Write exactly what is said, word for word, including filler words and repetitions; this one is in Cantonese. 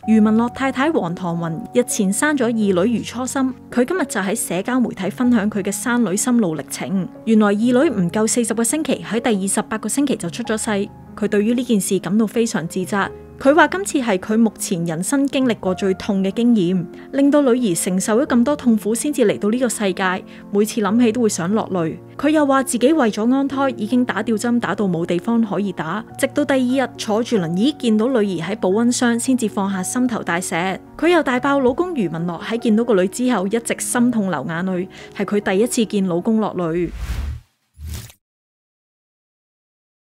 余文樂太太黃唐雲日前生咗二女如初心，佢今日就喺社交媒體分享佢嘅生女心路歷程。原來二女唔夠四十個星期，喺第二十八個星期就出咗世。佢對於呢件事感到非常自責。佢話今次係佢目前人生經歷過最痛嘅經驗，令到女兒承受咗咁多痛苦先至嚟到呢個世界，每次諗起都會想落淚。佢又話自己為咗安胎已經打吊針打到冇地方可以打，直到第二日坐住輪椅見到女兒喺保溫箱先至放下心頭大石。佢又大爆老公余文樂喺見到個女之後一直心痛流眼淚，係佢第一次見老公落淚。